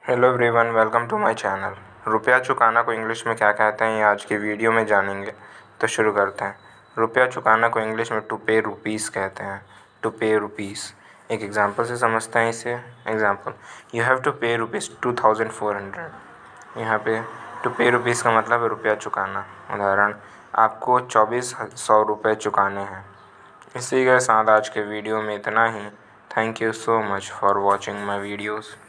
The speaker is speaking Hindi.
Hello everyone, welcome to my channel. रुपया चुकाना को इंग्लिश में क्या कहते हैं ये आज की वीडियो में जानेंगे। तो शुरू करते हैं। रुपया चुकाना को इंग्लिश में टू पे रुपीज़ कहते हैं। टू पे रुपीज़। एक एग्जांपल से समझते हैं इसे। एग्जांपल, यू हैव टू पे ₹2400। यहाँ पे टू पे रुपीज़ का मतलब है रुपया चुकाना। उदाहरण, आपको 2400 रुपये चुकाने हैं। इसी के साथ आज के वीडियो में इतना ही। Thank you so much for watching my videos.